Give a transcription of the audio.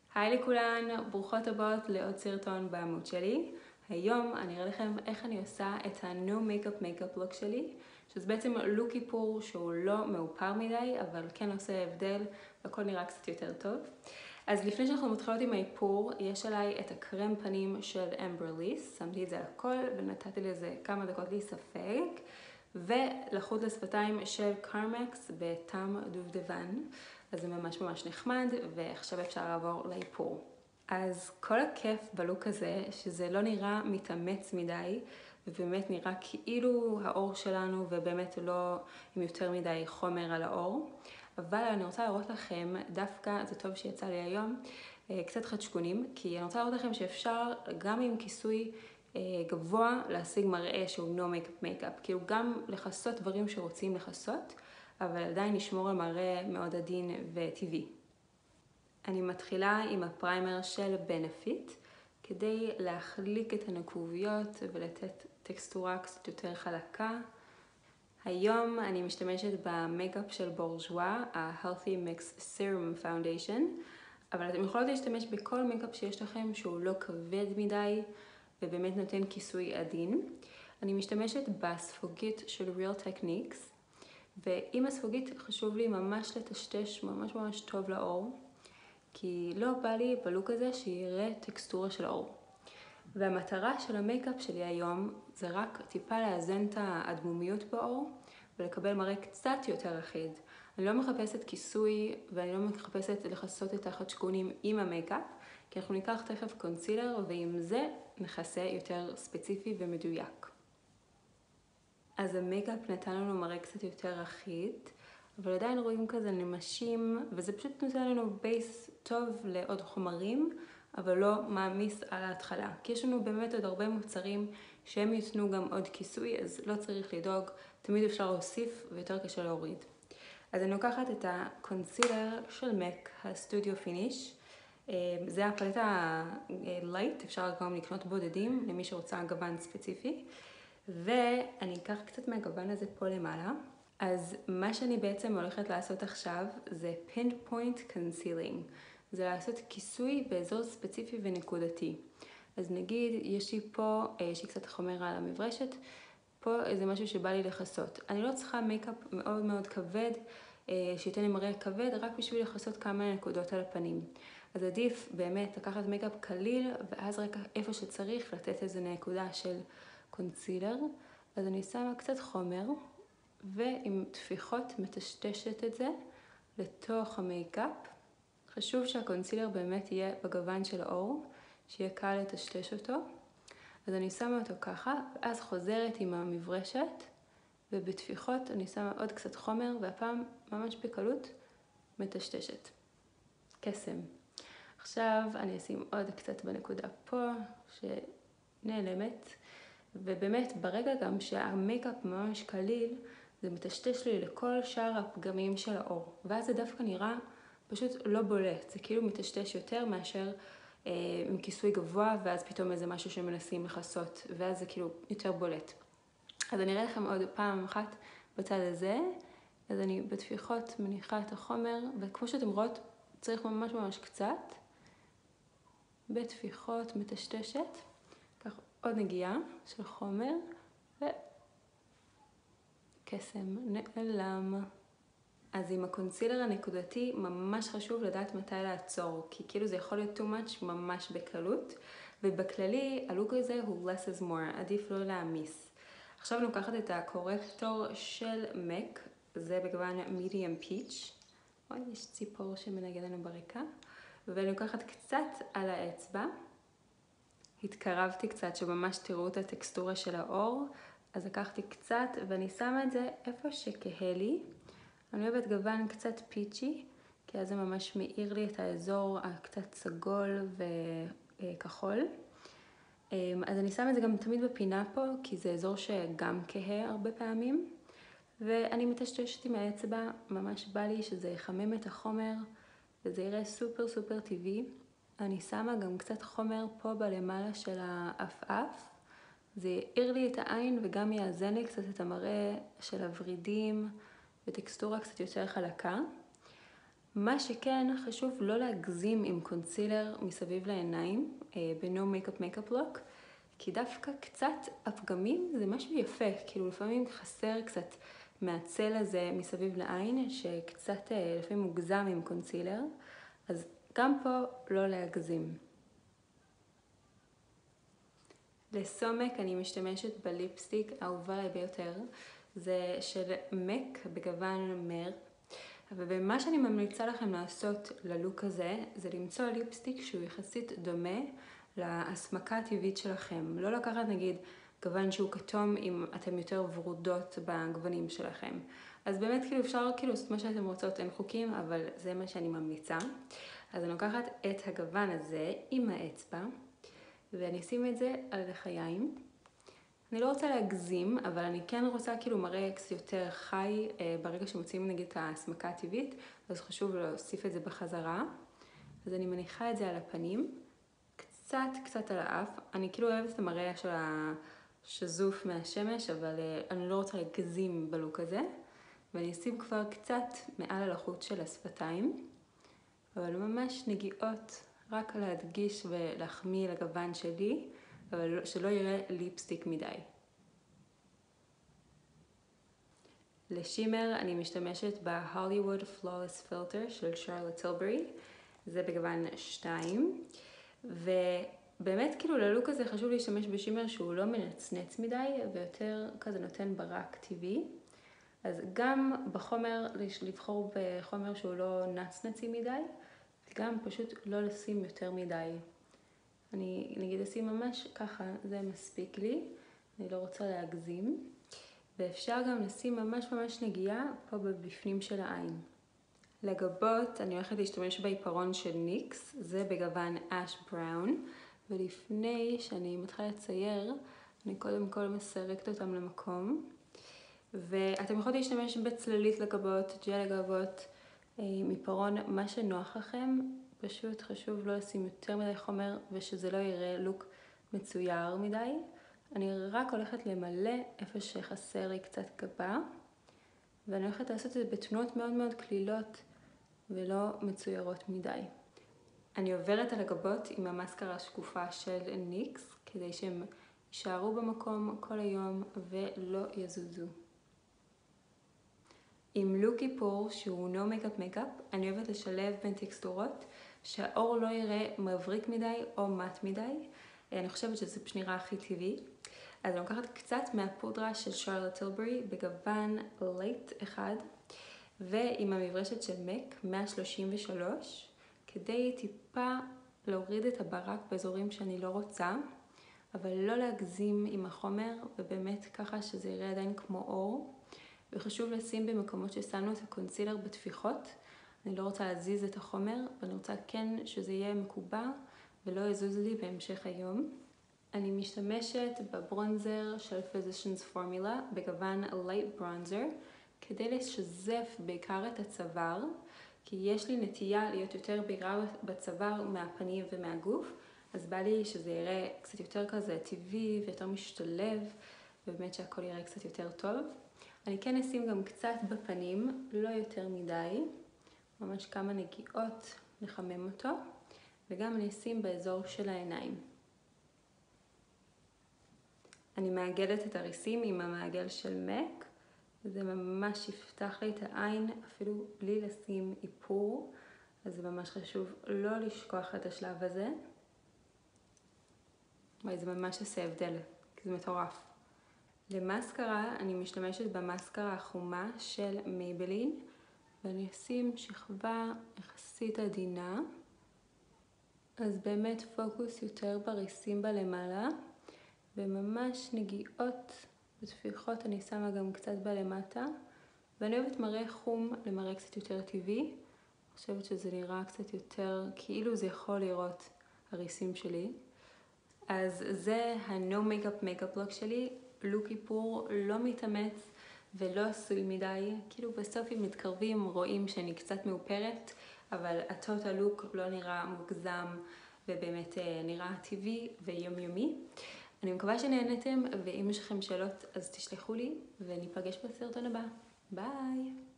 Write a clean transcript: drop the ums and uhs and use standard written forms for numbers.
היי לכולן, ברוכות הבאות לעוד סרטון בעמוד שלי. היום אני אראה לכם איך אני עושה את ה-No Makeup Makeup Look שלי, שזה בעצם לוק איפור שהוא לא מאופר מדי, אבל כן עושה הבדל, והכל נראה קצת יותר טוב. אז לפני שאנחנו מתחילות עם האיפור, יש עליי את הקרם פנים של אמברליס, שמתי את זה על הכל ונתתי לזה כמה דקות להיספג, ולחוט לשפתיים של קרמקס בטעם דובדבן. אז זה ממש ממש נחמד, ועכשיו אפשר לעבור לאיפור. אז כל הכיף בלוק הזה, שזה לא נראה מתאמץ מדי, ובאמת נראה כאילו האור שלנו, ובאמת לא עם יותר מדי חומר על האור. אבל אני רוצה להראות לכם, דווקא זה טוב שיצא לי היום, קצת חדשקונים, כי אני רוצה להראות לכם שאפשר גם עם כיסוי גבוה להשיג מראה שהוא no makeup makeup, כאילו גם לחסות דברים שרוצים לחסות, אבל עדיין נשמור על מראה מאוד עדין וטבעי. אני מתחילה עם הפריימר של בנפיט, כדי להחליק את הנקוביות ולתת טקסטורה קצת יותר חלקה. היום אני משתמשת במייקאפ של בורז'ואה, ה-Healthy Mix Serum Foundation, אבל אתם יכולות להשתמש בכל מייקאפ שיש לכם שהוא לא כבד מדי ובאמת נותן כיסוי עדין. אני משתמשת בספוגית של Real Techniques, ועם הספוגית חשוב לי ממש לטשטש ממש טוב לאור, כי לא בא לי בלוק הזה שיראה טקסטורה של האור. והמטרה של המייקאפ שלי היום זה רק טיפה לאזן את האדמומיות באור ולקבל מראה קצת יותר אחיד. אני לא מחפשת כיסוי ואני לא מחפשת לחסות את החדשקונים עם המייקאפ, כי אנחנו ניקח תכף קונסילר ועם זה נכסה יותר ספציפי ומדויק. אז המייקאפ נתן לנו מראה קצת יותר אחיד, אבל עדיין רואים כזה נמשים, וזה פשוט נותן לנו בייס טוב לעוד חומרים, אבל לא מעמיס על ההתחלה. כי יש לנו באמת עוד הרבה מוצרים שהם ייתנו גם עוד כיסוי, אז לא צריך לדאוג, תמיד אפשר להוסיף ויותר קשה להוריד. אז אני לוקחת את הקונסילר של מק, הסטודיו פיניש. זה הפלט הלייט, אפשר גם לקנות בודדים למי שרוצה גוון ספציפי. ואני אקח קצת מהגוון הזה פה למעלה. אז מה שאני בעצם הולכת לעשות עכשיו זה pinpoint concealing. זה לעשות כיסוי באזור ספציפי ונקודתי. אז נגיד יש לי פה, יש לי קצת חומר על המברשת, פה זה משהו שבא לי לחסות. אני לא צריכה מייקאפ מאוד כבד, שייתן לי מראה כבד, רק בשביל לחסות כמה נקודות על הפנים. אז עדיף באמת לקחת מייקאפ קליל, ואז רק איפה שצריך לתת איזו נקודה של קונסילר. אז אני שמה קצת חומר, ועם תפיחות מטשטשת את זה לתוך המייקאפ. חשוב שהקונסילר באמת יהיה בגוון של האור, שיהיה קל לטשטש אותו. אז אני שמה אותו ככה, ואז חוזרת עם המברשת, ובתפיחות אני שמה עוד קצת חומר, והפעם ממש בקלות מטשטשת. קסם. עכשיו אני אשים עוד קצת בנקודה פה, שנעלמת. ובאמת ברגע גם שהמייקאפ ממש קליל, זה מטשטש לי לכל שאר הפגמים של האור. ואז זה דווקא נראה פשוט לא בולט. זה כאילו מטשטש יותר מאשר עם כיסוי גבוה, ואז פתאום איזה משהו שמנסים לחסות, ואז זה כאילו יותר בולט. אז אני אראה לכם עוד פעם אחת בצד הזה. אז אני בתפיחות מניחה את החומר, וכמו שאתם רואות, צריך ממש קצת. בתפיחות מטשטשת. כך עוד נגיעה של חומר, וקסם נעלם. אז עם הקונסילר הנקודתי ממש חשוב לדעת מתי לעצור, כי כאילו זה יכול להיות too much ממש בקלות, ובכללי הלוק הזה הוא less is more, עדיף לא להעמיס. עכשיו אני לוקחת את הקורקטור של מק, זה בגוון medium peach, יש ציפור שמנגד לנו ברקע, ואני לוקחת קצת על האצבע, התקרבתי קצת שממש תראו את הטקסטורה של האור, אז לקחתי קצת ואני שמה את זה איפה שכהה לי. אני אוהבת גוון קצת פיצ'י, כי אז זה ממש מאיר לי את האזור הקצת סגול וכחול. אז אני שמה את זה גם תמיד בפינה פה, כי זה אזור שגם כהה הרבה פעמים. ואני מטשטשת עם האצבע, ממש בא לי שזה יחמם את החומר, וזה יראה סופר טבעי. אני שמה גם קצת חומר פה בלמעלה של האף. זה יאיר לי את העין וגם יאזן לי קצת את המראה של הוורידים וטקסטורה קצת יותר חלקה. מה שכן חשוב לא להגזים עם קונסילר מסביב לעיניים ב-No Makeup Makeup Look, כי דווקא קצת הפגמים זה משהו יפה, כאילו לפעמים חסר קצת מהצל הזה מסביב לעין, שקצת לפעמים מוגזם עם קונסילר, אז גם פה לא להגזים. לסומק אני משתמשת בליפסטיק האהובה עליי ביותר, זה של מק בגוון מר, ומה שאני ממליצה לכם לעשות ללוק הזה, זה למצוא ליפסטיק שהוא יחסית דומה להסמקה הטבעית שלכם. לא לקחת נגיד גוון שהוא כתום אם אתם יותר ורודות בגוונים שלכם. אז באמת כאילו אפשר לעשות מה שאתם רוצות, אין חוקים, אבל זה מה שאני ממליצה. אז אני לוקחת את הגוון הזה עם האצבע, ואני אשים את זה על לחיים. אני לא רוצה להגזים, אבל אני כן רוצה כאילו מראה קצת יותר חי ברגע שמוצאים נגיד את ההסמקה הטבעית, אז חשוב להוסיף את זה בחזרה. אז אני מניחה את זה על הפנים, קצת על האף. אני כאילו אוהבת את המראה של השזוף מהשמש, אבל אני לא רוצה להגזים בלוק הזה. ואני אשים כבר קצת מעל הלחות של השפתיים, אבל ממש נגיעות, רק להדגיש ולהחמיא לגוון שלי, אבל שלא יראה ליפסטיק מדי. לשימר אני משתמשת ב-Hollywood Flawless Filter של שרלוט טילברי, זה בגוון 2, ובאמת כאילו ללוק הזה חשוב להשתמש בשימר שהוא לא מנצנץ מדי, ויותר כזה נותן ברק טבעי. אז גם בחומר, לבחור בחומר שהוא לא נצנצי מדי, וגם פשוט לא לשים יותר מדי. אני נגיד אשים ממש ככה, זה מספיק לי, אני לא רוצה להגזים. ואפשר גם לשים ממש נגיעה פה בבפנים של העין. לגבות אני הולכת להשתמש בעיפרון של ניקס, זה בגוון אש בראון, ולפני שאני מתחילה לצייר, אני קודם כל מסרקת אותם למקום. ואתם יכולים להשתמש בצללית לגבות, ג'ל לגבות, עיפרון, מה שנוח לכם. פשוט חשוב לא לשים יותר מדי חומר ושזה לא יראה לוק מצויר מדי. אני רק הולכת למלא איפה שחסר לי קצת גבה, ואני הולכת לעשות את זה בתנועות מאוד כלילות ולא מצוירות מדי. אני עוברת על הגבות עם המסקרה השקופה של ניקס, כדי שהם יישארו במקום כל היום ולא יזוזו. עם לוקי פור שהוא No Makeup Makeup, אני אוהבת לשלב בין טקסטורות שהאור לא יראה מבריק מדי או מט מדי. אני חושבת שזה פשוט נראה הכי טבעי. אז אני לוקחת קצת מהפודרה של שרלוט טילברי בגוון לייט 1, ועם המברשת של מק 133, כדי טיפה להוריד את הברק באזורים שאני לא רוצה, אבל לא להגזים עם החומר, ובאמת ככה שזה יראה עדיין כמו אור. וחשוב לשים במקומות ששמנו את הקונסילר בתפיחות. אני לא רוצה להזיז את החומר, ואני רוצה כן שזה יהיה מקובע ולא יזוז לי בהמשך היום. אני משתמשת בברונזר של Physicians Formula בגוון Light Bronzer, כדי לשזף בעיקר את הצוואר, כי יש לי נטייה להיות יותר בהירה בצוואר מהפנים ומהגוף, אז בא לי שזה יראה קצת יותר כזה טבעי ויותר משתלב, ובאמת שהכל יראה קצת יותר טוב. אני כן אשים גם קצת בפנים, לא יותר מדי, ממש כמה נגיעות לחמם אותו, וגם אני אשים באזור של העיניים. אני מעגלת את הריסים עם המעגל של מק, וזה ממש יפתח לי את העין, אפילו בלי לשים איפור, אז זה ממש חשוב לא לשכוח את השלב הזה. וואי, זה ממש עושה הבדל, כי זה מטורף. למסקרה אני משתמשת במסקרה החומה של מייבלין, ואני אשים שכבה יחסית עדינה, אז באמת פוקוס יותר בריסים בלמעלה, וממש נגיעות ותפיחות אני שמה גם קצת בלמטה, ואני אוהבת מראה חום למראה קצת יותר טבעי. אני חושבת שזה נראה קצת יותר כאילו זה יכול לראות הריסים שלי. אז זה ה-No Makeup Makeup Look שלי, לוק איפור לא מתאמץ ולא עשוי מדי, כאילו בסוף אם מתקרבים רואים שאני קצת מאופרת, אבל הטוטל לוק לא נראה מוגזם ובאמת נראה טבעי ויומיומי. אני מקווה שנהנתם, ואם יש לכם שאלות אז תשלחו לי, וניפגש בסרטון הבא. ביי!